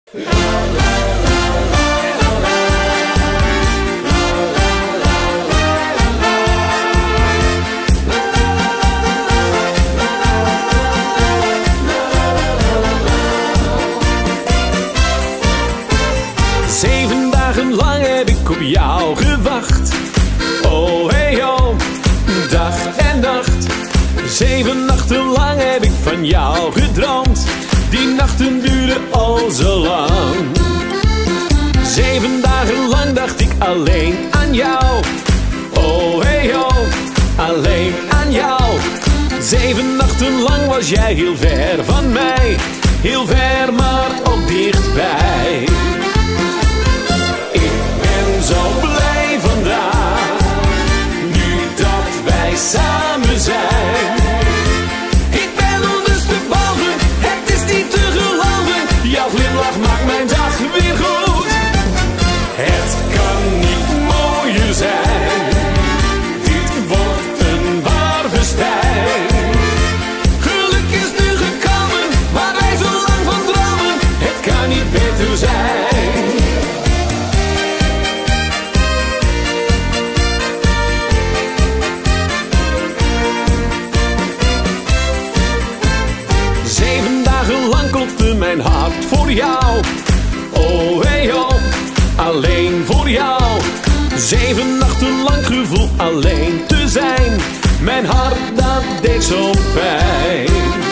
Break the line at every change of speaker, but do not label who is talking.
Zeven dagen lang heb ik op jou gewacht. Oh hey oh, dag en nacht. 7 nachten lang heb ik van jou gedroomd. Die nachten duurden al zo lang. 7 dagen lang dacht ik alleen aan jou. Oh hey oh, alleen aan jou. 7 nachten lang was jij heel ver van mij. Heel ver maar ook dichtbij. Zo blij vandaag, nu dat wij samen zijn. Ik ben ondersteboven, het is niet te geloven. Jouw glimlach maakt mijn dag weer goed. Het kan niet mooier zijn. Dit wordt een waar festijn. Geluk is nu gekomen, waar wij zo lang van dromen. Het kan niet beter zijn. Lang klopte mijn hart voor jou. Oh hey oh, alleen voor jou. 7 nachten lang gevoel alleen te zijn. Mijn hart dat deed zo pijn.